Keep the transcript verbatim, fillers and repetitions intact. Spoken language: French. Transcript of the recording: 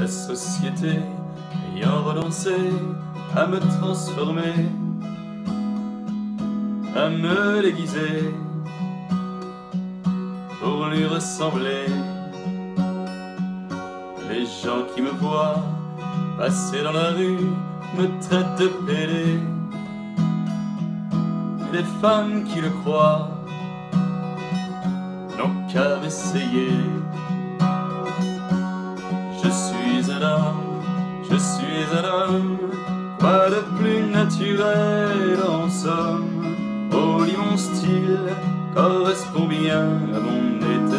la société ayant renoncé à me transformer, à me déguiser pour lui ressembler. Les gens qui me voient passer dans la rue me traitent de pédé. Les femmes qui le croient n'ont qu'à essayer. Je suis un homme, je suis un homme, quoi de plus naturel en somme. Oh, lit mon style correspond bien à mon état.